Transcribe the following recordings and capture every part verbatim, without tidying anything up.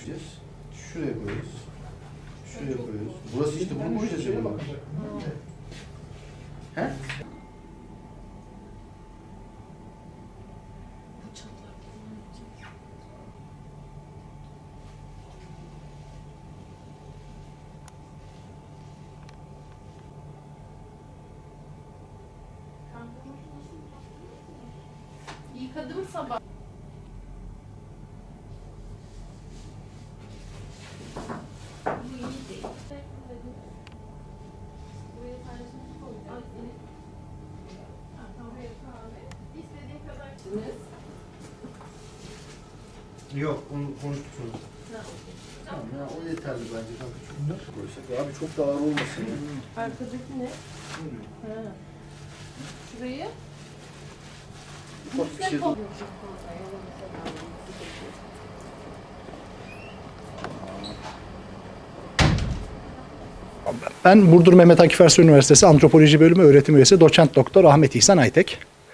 çekeceğiz. Şuraya koyuyoruz. Şuraya koyuyoruz. Burası işte bunu koyacağız ya. He? Yıkadım sabah. Bu iyi değil. Buraya tanesini koyacağız. Buraya kahve. İstediğin kadar içiniz. Yok, onu konuştuk sonra. Tamam ya, o yeterli bence kanka. Çok koysak. Abi çok da ağır olmasın. Arkadaki ne? Ha. Şurayı. Ufak bir şey. Ben Burdur Mehmet Akif Ersoy Üniversitesi Antropoloji Bölümü öğretim üyesi Doçent Doktor Ahmet İhsan Aytek.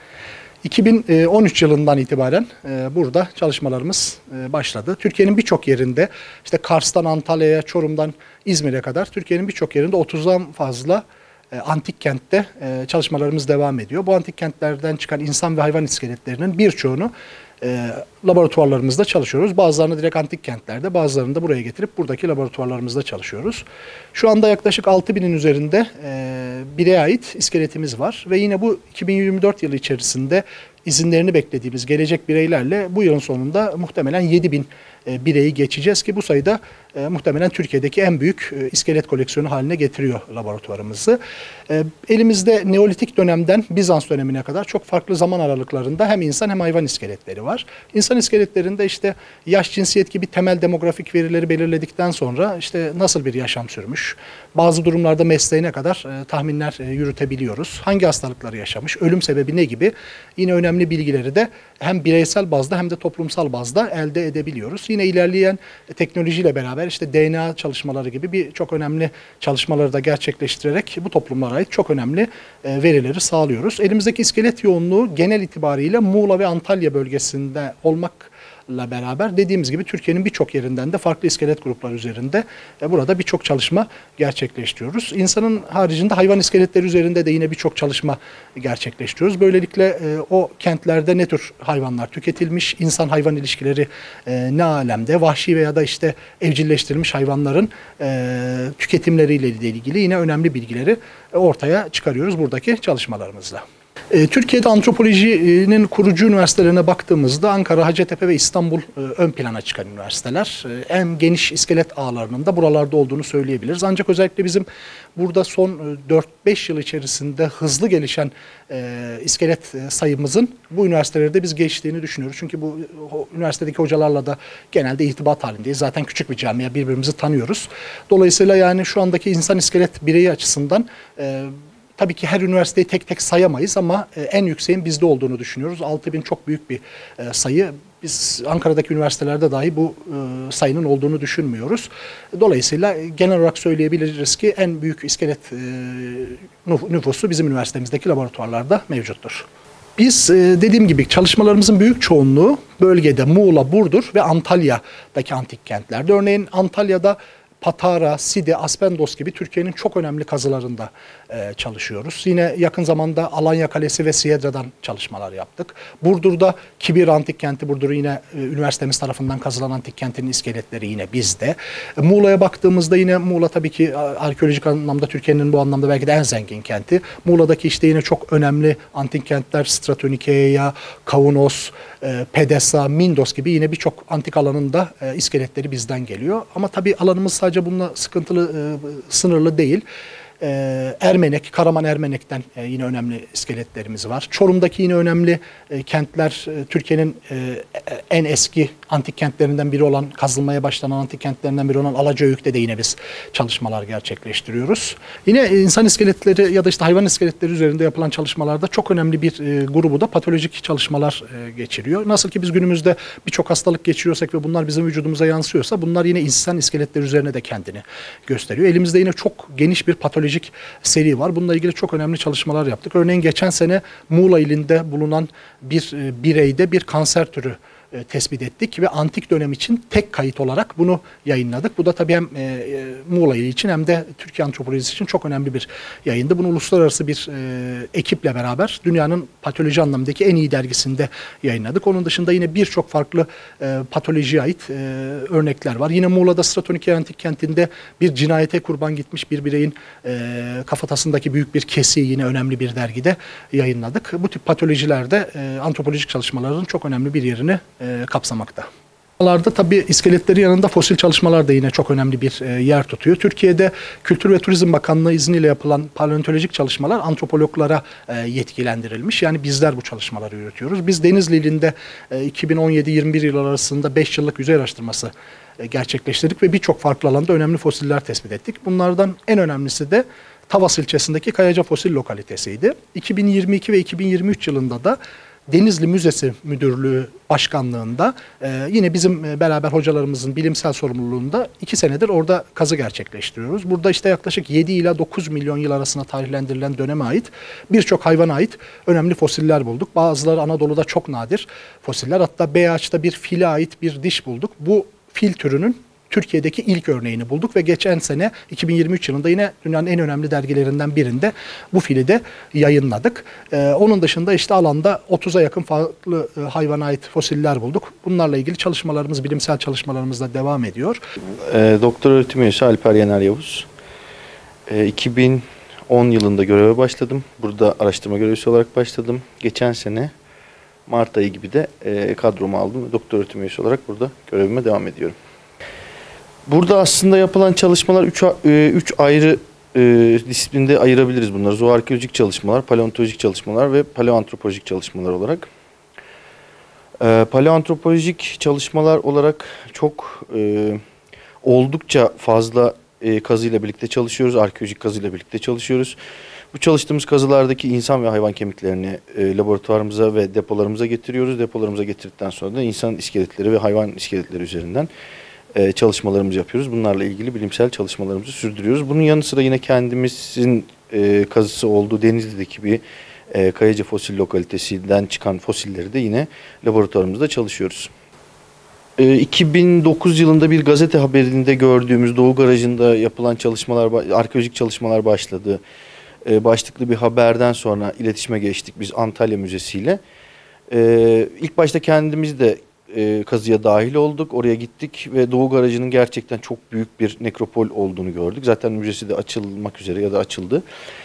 iki bin on üç yılından itibaren burada çalışmalarımız başladı. Türkiye'nin birçok yerinde, işte Kars'tan Antalya'ya, Çorum'dan İzmir'e kadar Türkiye'nin birçok yerinde otuzdan fazla antik kentte çalışmalarımız devam ediyor. Bu antik kentlerden çıkan insan ve hayvan iskeletlerinin birçoğunu e, laboratuvarlarımızda çalışıyoruz. Bazılarını direkt antik kentlerde, bazılarını da buraya getirip buradaki laboratuvarlarımızda çalışıyoruz. Şu anda yaklaşık altı binin üzerinde e, bireye ait iskeletimiz var ve yine bu iki bin yirmi dört yılı içerisinde izinlerini beklediğimiz gelecek bireylerle bu yılın sonunda muhtemelen yedi bin e, bireyi geçeceğiz ki bu sayıda e, muhtemelen Türkiye'deki en büyük e, iskelet koleksiyonu haline getiriyor laboratuvarımızı. E, elimizde Neolitik dönemden Bizans dönemine kadar çok farklı zaman aralıklarında hem insan hem hayvan iskeletleri var. İnsan iskeletlerinde işte yaş, cinsiyet gibi temel demografik verileri belirledikten sonra işte nasıl bir yaşam sürmüş, bazı durumlarda mesleğine kadar e, tahminler e, yürütebiliyoruz. Hangi hastalıkları yaşamış, ölüm sebebi ne gibi yine önemli bilgileri de hem bireysel bazda hem de toplumsal bazda elde edebiliyoruz. Yine ilerleyen teknolojiyle beraber işte D N A çalışmaları gibi bir çok önemli çalışmaları da gerçekleştirerek bu toplumlara ait çok önemli verileri sağlıyoruz. Elimizdeki iskelet yoğunluğu genel itibariyle Muğla ve Antalya bölgesinde olmakla beraber dediğimiz gibi Türkiye'nin birçok yerinden de farklı iskelet grupları üzerinde burada birçok çalışma gerçekleştiriyoruz. İnsanın haricinde hayvan iskeletleri üzerinde de yine birçok çalışma gerçekleştiriyoruz. Böylelikle o kentlerde ne tür hayvanlar tüketilmiş, insan-hayvan ilişkileri ne alemde, vahşi veya da işte evcilleştirilmiş hayvanların tüketimleriyle ilgili yine önemli bilgileri ortaya çıkarıyoruz buradaki çalışmalarımızla. Türkiye'de antropolojinin kurucu üniversitelerine baktığımızda Ankara, Hacettepe ve İstanbul ön plana çıkan üniversiteler. En geniş iskelet ağlarının da buralarda olduğunu söyleyebiliriz. Ancak özellikle bizim burada son dört beş yıl içerisinde hızlı gelişen iskelet sayımızın bu üniversitelerde biz geçtiğini düşünüyoruz. Çünkü bu üniversitedeki hocalarla da genelde irtibat halindeyiz. Zaten küçük bir camia, birbirimizi tanıyoruz. Dolayısıyla yani şu andaki insan iskelet bireyi açısından tabii ki her üniversiteyi tek tek sayamayız ama en yükseğin bizde olduğunu düşünüyoruz. altı bin çok büyük bir sayı. Biz Ankara'daki üniversitelerde dahi bu sayının olduğunu düşünmüyoruz. Dolayısıyla genel olarak söyleyebiliriz ki en büyük iskelet nüfusu bizim üniversitemizdeki laboratuvarlarda mevcuttur. Biz dediğim gibi çalışmalarımızın büyük çoğunluğu bölgede Muğla, Burdur ve Antalya'daki antik kentlerde. Örneğin Antalya'da Patara, Side, Aspendos gibi Türkiye'nin çok önemli kazılarında e, çalışıyoruz. Yine yakın zamanda Alanya Kalesi ve Siyedra'dan çalışmalar yaptık. Burdur'da Kibir Antik Kenti, Burdur'u yine e, üniversitemiz tarafından kazılan antik kentinin iskeletleri yine bizde. E, Muğla'ya baktığımızda yine Muğla tabii ki arkeolojik anlamda Türkiye'nin bu anlamda belki de en zengin kenti. Muğla'daki işte yine çok önemli antik kentler Stratonikeia, Kaunos, e, Pedesa, Mindos gibi yine birçok antik alanında e, iskeletleri bizden geliyor. Ama tabii alanımız sadece bununla sıkıntılı, e, sınırlı değil. E, Ermenek, Karaman Ermenek'ten e, yine önemli iskeletlerimiz var. Çorum'daki yine önemli e, kentler, e, Türkiye'nin e, en eski antik kentlerinden biri olan, kazılmaya başlanan antik kentlerinden biri olan Alacayük'te de yine biz çalışmalar gerçekleştiriyoruz. Yine insan iskeletleri ya da işte hayvan iskeletleri üzerinde yapılan çalışmalarda çok önemli bir e, grubu da patolojik çalışmalar e, geçiriyor. Nasıl ki biz günümüzde birçok hastalık geçiriyorsak ve bunlar bizim vücudumuza yansıyorsa bunlar yine insan iskeletleri üzerine de kendini gösteriyor. Elimizde yine çok geniş bir patolojik seri var. Bununla ilgili çok önemli çalışmalar yaptık. Örneğin geçen sene Muğla ilinde bulunan bir e, bireyde bir kanser türü e, tespit ettik ve antik dönem için tek kayıt olarak bunu yayınladık. Bu da tabii hem e, e, Muğla ili için hem de Türkiye antropolojisi için çok önemli bir yayındı. Bunu uluslararası bir e, ekiple beraber dünyanın patoloji anlamındaki en iyi dergisinde yayınladık. Onun dışında yine birçok farklı e, patolojiye ait e, örnekler var. Yine Muğla'da Stratoniki Antik Kenti'nde bir cinayete kurban gitmiş bir bireyin e, kafatasındaki büyük bir kesiği yine önemli bir dergide yayınladık. Bu tip patolojilerde e, antropolojik çalışmaların çok önemli bir yerini e, kapsamakta. Buralarda tabii iskeletleri yanında fosil çalışmalar da yine çok önemli bir e, yer tutuyor. Türkiye'de Kültür ve Turizm Bakanlığı izniyle yapılan paleontolojik çalışmalar antropologlara e, yetkilendirilmiş. Yani bizler bu çalışmaları yürütüyoruz. Biz Denizli ilinde e, iki bin on yedi yirmi bir yıl arasında beş yıllık yüzey araştırması e, gerçekleştirdik ve birçok farklı alanda önemli fosiller tespit ettik. Bunlardan en önemlisi de Tavas ilçesindeki Kayaca Fosil Lokalitesi'ydi. iki bin yirmi iki ve iki bin yirmi üç yılında da Denizli Müzesi Müdürlüğü Başkanlığı'nda e, yine bizim e, beraber hocalarımızın bilimsel sorumluluğunda iki senedir orada kazı gerçekleştiriyoruz. Burada işte yaklaşık yedi ila dokuz milyon yıl arasında tarihlendirilen döneme ait birçok hayvana ait önemli fosiller bulduk. Bazıları Anadolu'da çok nadir fosiller. Hatta Beyaç'ta bir file ait bir diş bulduk. Bu fil türünün Türkiye'deki ilk örneğini bulduk ve geçen sene iki bin yirmi üç yılında yine dünyanın en önemli dergilerinden birinde bu fili de yayınladık. Ee, onun dışında işte alanda otuza yakın farklı e, hayvana ait fosiller bulduk. Bunlarla ilgili çalışmalarımız, bilimsel çalışmalarımız da devam ediyor. E, doktor öğretim üyesi Alper Yener Yavuz. E, iki bin on yılında göreve başladım. Burada araştırma görevlisi olarak başladım. Geçen sene Mart ayı gibi de e, kadromu aldım ve doktor öğretim üyesi olarak burada görevime devam ediyorum. Burada aslında yapılan çalışmalar üç, üç ayrı e, disiplinde ayırabiliriz bunları. Zooarkeolojik çalışmalar, paleontolojik çalışmalar ve paleoantropolojik çalışmalar olarak. E, paleoantropolojik çalışmalar olarak çok e, oldukça fazla e, kazıyla birlikte çalışıyoruz. Arkeolojik kazıyla birlikte çalışıyoruz. Bu çalıştığımız kazılardaki insan ve hayvan kemiklerini e, laboratuvarımıza ve depolarımıza getiriyoruz. Depolarımıza getirdikten sonra da insan iskeletleri ve hayvan iskeletleri üzerinden çalışmalarımızı yapıyoruz. Bunlarla ilgili bilimsel çalışmalarımızı sürdürüyoruz. Bunun yanı sıra yine kendimizin e, kazısı olduğu Denizli'deki bir e, Kayaca Fosil Lokalitesi'nden çıkan fosilleri de yine laboratuvarımızda çalışıyoruz. E, iki bin dokuz yılında bir gazete haberinde gördüğümüz Doğu Garajı'nda yapılan çalışmalar, arkeolojik çalışmalar başladı. E, başlıklı bir haberden sonra iletişime geçtik biz Antalya Müzesi ile. E, ilk başta kendimiz de E, kazıya dahil olduk. Oraya gittik ve Doğu Garajı'nın gerçekten çok büyük bir nekropol olduğunu gördük. Zaten müzesi de açılmak üzere ya da açıldı.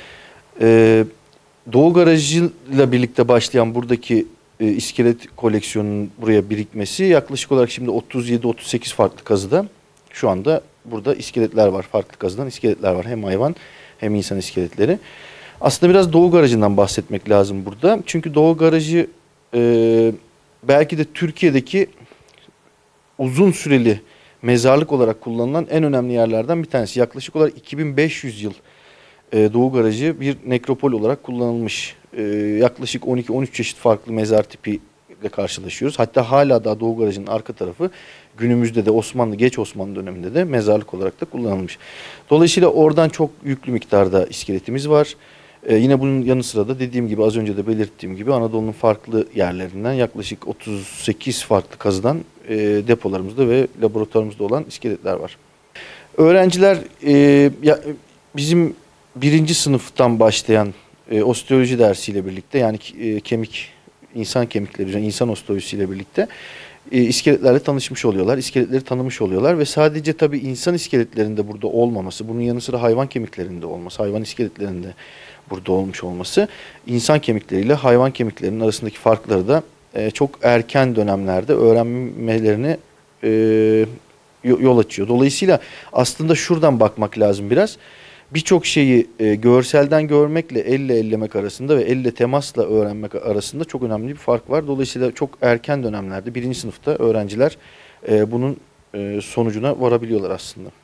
E, Doğu Garajı'yla birlikte başlayan buradaki e, iskelet koleksiyonunun buraya birikmesi yaklaşık olarak şimdi otuz yedi otuz sekiz farklı kazıda şu anda burada iskeletler var. Farklı kazıdan iskeletler var. Hem hayvan hem insan iskeletleri. Aslında biraz Doğu Garajı'ndan bahsetmek lazım burada. Çünkü Doğu Garajı e, belki de Türkiye'deki uzun süreli mezarlık olarak kullanılan en önemli yerlerden bir tanesi. Yaklaşık olarak iki bin beş yüz yıl e, Doğu Garajı bir nekropol olarak kullanılmış. E, yaklaşık on iki on üç çeşit farklı mezar tipiyle karşılaşıyoruz. Hatta hala da Doğu Garajı'nın arka tarafı günümüzde de Osmanlı, geç Osmanlı döneminde de mezarlık olarak da kullanılmış. Dolayısıyla oradan çok yüklü miktarda iskeletimiz var. Ee, yine bunun yanı sıra da dediğim gibi az önce de belirttiğim gibi Anadolu'nun farklı yerlerinden yaklaşık otuz sekiz farklı kazıdan e, depolarımızda ve laboratuvarımızda olan iskeletler var. Öğrenciler e, ya, bizim birinci sınıftan başlayan e, osteoloji dersiyle birlikte yani e, kemik, insan kemikleri, insan osteolojisiyle birlikte e, iskeletlerle tanışmış oluyorlar. İskeletleri tanımış oluyorlar ve sadece tabii insan iskeletlerinde burada olmaması, bunun yanı sıra hayvan kemiklerinde olması, hayvan iskeletlerinde burada olmuş olması insan kemikleriyle hayvan kemiklerinin arasındaki farkları da e, çok erken dönemlerde öğrenmelerini e, yol açıyor. Dolayısıyla aslında şuradan bakmak lazım biraz. Birçok şeyi e, görselden görmekle elle ellemek arasında ve elle temasla öğrenmek arasında çok önemli bir fark var. Dolayısıyla çok erken dönemlerde birinci sınıfta öğrenciler e, bunun e, sonucuna varabiliyorlar aslında.